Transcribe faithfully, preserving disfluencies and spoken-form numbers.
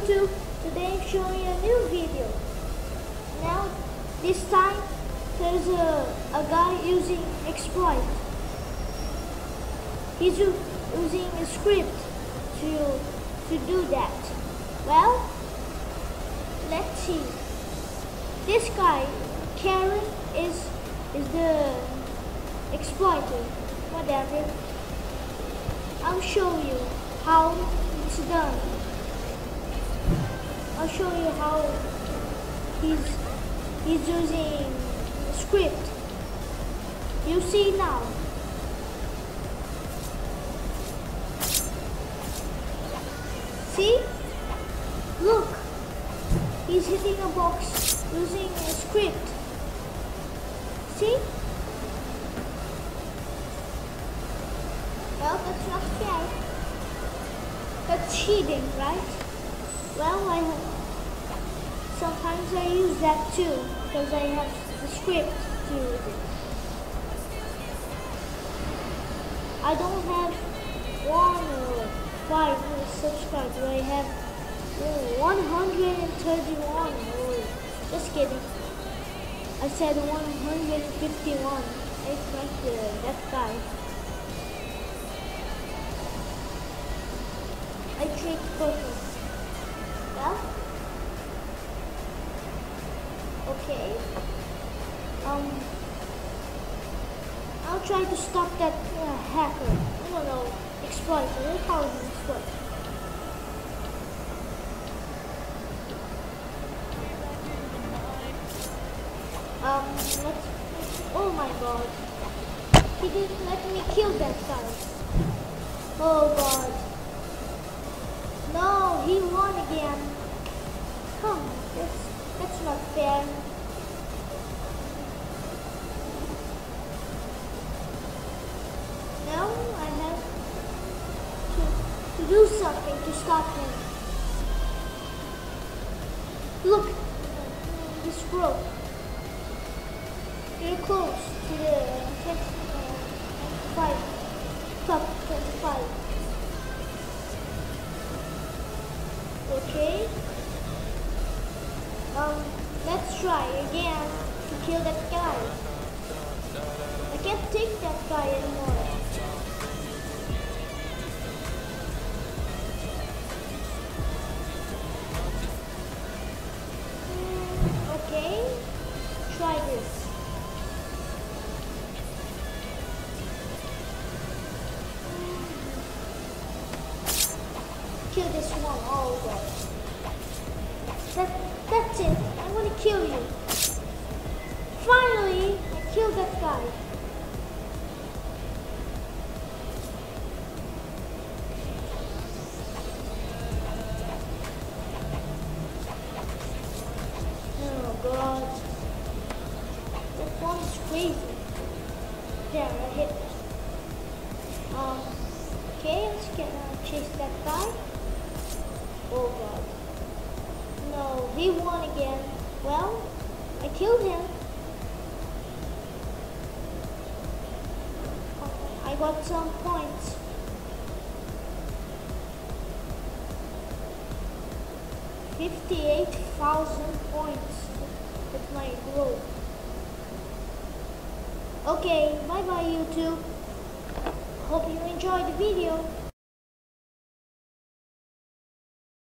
YouTube, today I'm showing you a new video. Now, this time, there's a, a guy using exploit. He's using a script to, to do that. Well, let's see. This guy, Karen, is, is the exploiter. Whatever. I'll show you how it's done. I'll show you how he's he's using the script. You see now. See? Look. He's hitting a box using a script. See? Well, that's not fair. That's cheating, right? Well, I have, sometimes I use that too, because I have the script to use it. I don't have one or five subscribers. I have oh, one hundred thirty-one. Oh, just kidding. I said one hundred fifty-one. It's like uh, that guy. I tricked purple. Well, okay. Um, I'll try to stop that uh, hacker. I don't know, exploiter. Let's call him exploiter. Um, let's. Oh my God! He didn't let me kill that guy. Oh God! No, he won again. Come, that's, that's not fair. Now I have to, to do something to stop him. Look, this rope. You're close to the twenty-five, top twenty-five. Okay. Um, let's try again to kill that guy. I can't take that guy anymore. Mm, okay. Try this. Kill this one. Oh God. That, that's it. I want to kill you. Finally, I killed that guy. Oh God. That one is crazy. There, I hit it. Um, okay, let's get, uh, chase that guy. Oh God. No, he won again. Well, I killed him. I got some points. fifty-eight thousand points with my growth. Okay, bye bye YouTube. Hope you enjoyed the video.